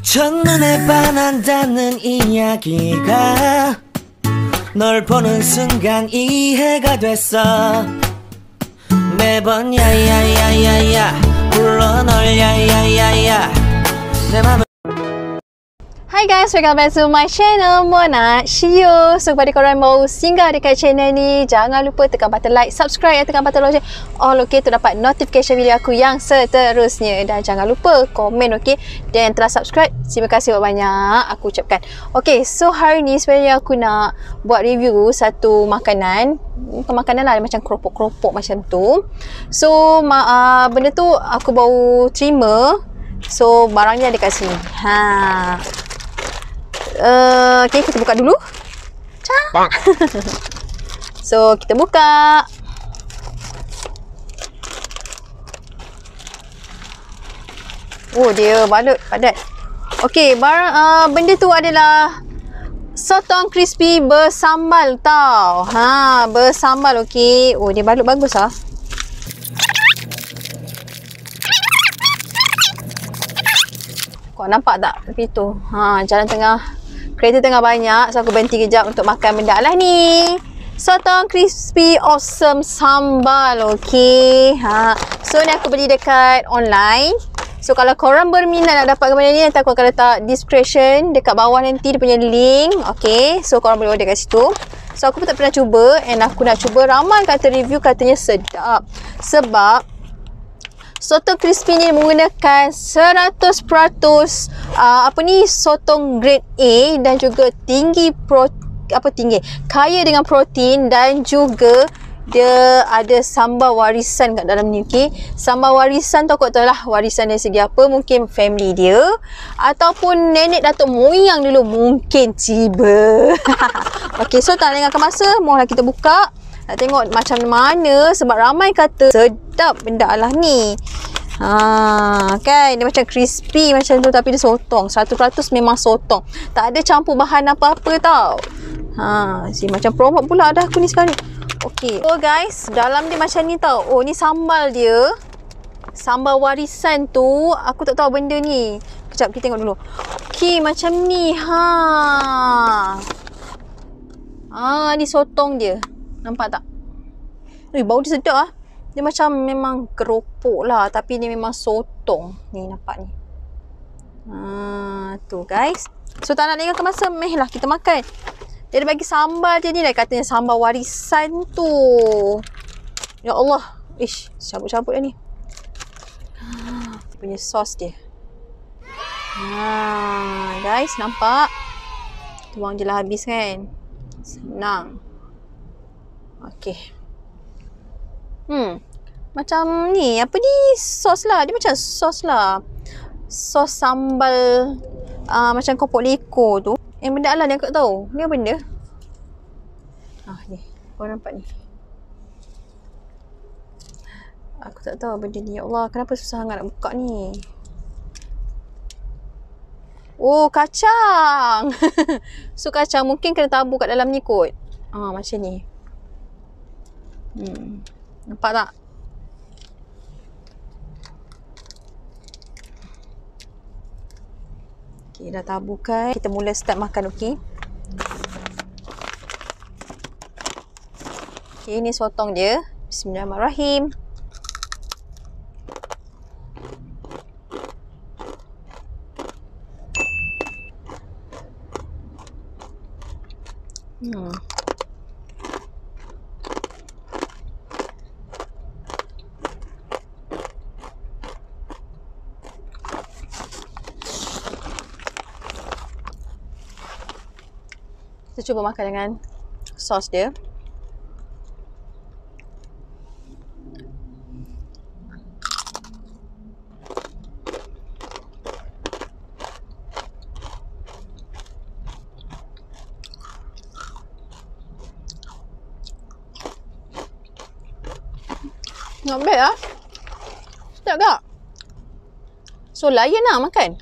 첫눈에 반한다는 이야기가 널 보는 순간 이해가 됐어. 매번 야야야야야 불러 널 야야야야 내 맘을. Hi guys, welcome back to my channel Mona Shio. So kepada korang mau singgah dekat channel ni, jangan lupa tekan button like, subscribe dan tekan button lonceng all, okay, untuk dapat notification video aku yang seterusnya. Dan jangan lupa komen, okay, dan yang telah subscribe, terima kasih banyak aku ucapkan. Okay, so hari ni sebenarnya aku nak buat review satu makanan. Bukan makanan lah, macam keropok-keropok macam tu. So benda tu aku baru terima. So barangnya ada kat sini. Okay, kita buka dulu. So kita buka. Oh, dia balut padat. Okay, benda tu adalah sotong crispy bersambal tau. Bersambal, okay. Oh, dia balut bagus lah. Kau nampak tak tepi tu? Jalan tengah, kereta tengah banyak, so aku berhenti kejap untuk makan benda lah ni. Sotong crispy awesome sambal, okay. So ni aku beli dekat online. So kalau korang berminat nak dapat benda ni, nanti aku akan letak description dekat bawah nanti dia punya link, okay. So korang boleh order kat situ. So aku pun tak pernah cuba, and aku nak cuba. Ramai kata review katanya sedap. Sebab sotong crispy ni menggunakan 100% sotong grade A, dan juga kaya dengan protein, dan juga dia ada sambal warisan kat dalam ni, okey. Sambal warisan tu aku tak tahu lah warisan dari segi apa, mungkin family dia ataupun nenek datuk moyang dulu, mungkin tiba. Okey, so tak lengahkan masa, mohonlah kita buka. Nak tengok macam mana, sebab ramai kata sedap benda lah ni. Kan dia macam crispy macam tu, tapi dia sotong 100% memang sotong, tak ada campur bahan apa-apa tau. Macam promote pula dah aku ni sekarang ni. Okay, so guys, dalam dia macam ni tau. Oh, ni sambal dia, sambal warisan tu. Aku tak tahu benda ni. Kejap, kita tengok dulu. Okay, macam ni. Ni sotong dia. Nampak tak? Bau dia sedap lah. Dia macam memang keropok lah, tapi dia memang sotong. Ni nampak ni. Tu guys. So tak nak lengahkan masa, lah kita makan. Dia ada bagi sambal dia ni lah, katanya sambal warisan tu. Ya Allah. Ish, cabut-cabut dah ni. Dia punya sos dia. Guys, nampak? Tuang je lah habis kan. Senang. Okay. Macam ni, apa ni, sos lah. Dia macam sos lah. Sos sambal macam kopok leko tu. Benda lah ni aku tak tahu. Ni apa benda? Ni. Kau nampak ni. Aku tak tahu benda ni. Ya Allah, kenapa susah sangat nak buka ni? Oh, kacang. So kacang mungkin kena tabur kat dalam ni kot. Macam ni. Nampak tak? Okay, dah taburkan. Kita mula start makan, okay. Okay, ni sotong dia. Bismillahirrahmanirrahim. Kita cuba makan dengan sos dia. Not bad lah. Sedap tak? So layan lah makan.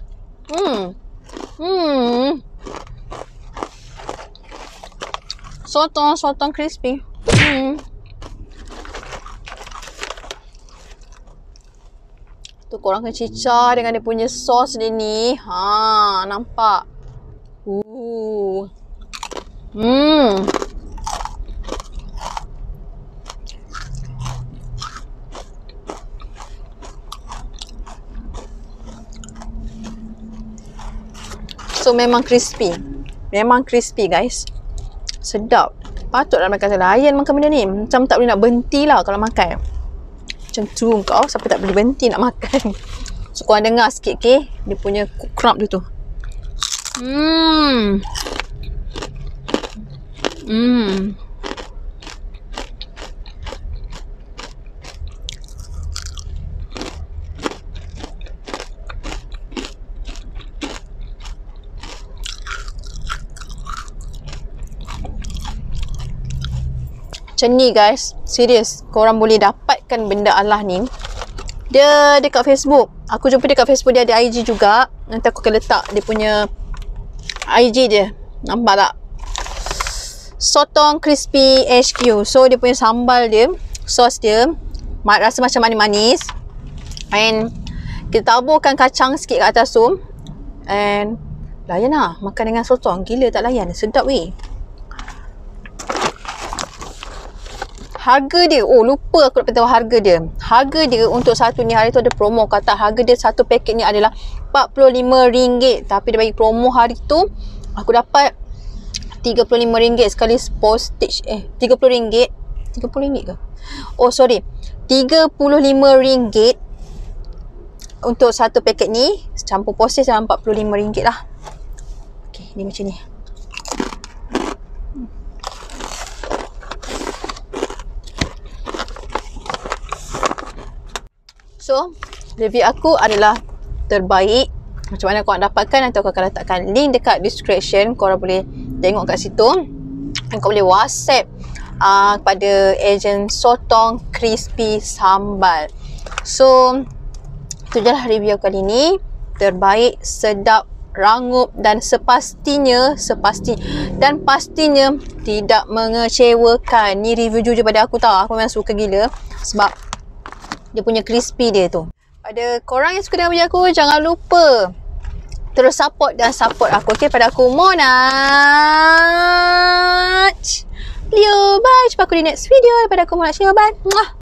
Sotong crispy. Tu Tu korang kena cicah dengan dia punya sos dia ni. Nampak? So memang crispy. Memang crispy guys. Sedap. Patutlah makan layan makan benda ni. Macam tak boleh nak berhenti lah kalau makan. Macam tu kau. Siapa tak boleh berhenti nak makan. So korang dengar sikit okay. Dia punya crumb dia tu. Macam ni guys. Serius. Korang boleh dapatkan benda Allah ni. Dia dekat Facebook. Aku jumpa dekat Facebook dia ada IG juga. Nanti aku akan letak dia punya IG dia. Nampak tak? Sotong Crispy HQ. So dia punya sambal dia, sos dia rasa macam manis-manis. And kita taburkan kacang sikit kat atas tu. And layan lah. Makan dengan sotong. Gila tak layan. Sedap weh. Harga dia, lupa aku nak beritahu harga dia. Harga dia untuk satu ni, hari tu ada promo. Kata harga dia satu paket ni adalah RM45. Tapi dia bagi promo hari tu, aku dapat RM35 sekali postage. RM30. RM30 ke? Oh sorry, RM35 untuk satu paket ni. Campur postage dalam RM45 lah. Okay, ni macam ni. So, review aku adalah terbaik. Macam mana korang dapatkan, nanti aku akan letakkan link dekat description. Korang boleh tengok kat situ. Dan korang boleh WhatsApp kepada ejen Sotong Crispy Sambal. So, itu je lah review kali ni. Terbaik, sedap, rangup dan pastinya tidak mengecewakan. Ni review jujur pada aku tau. Aku memang suka gila sebab dia punya crispy dia tu. Pada korang yang suka dengan video aku, jangan lupa terus support aku. Okay, pada aku Monat. Bye. Jumpa aku di next video. Pada aku Monat. Bye.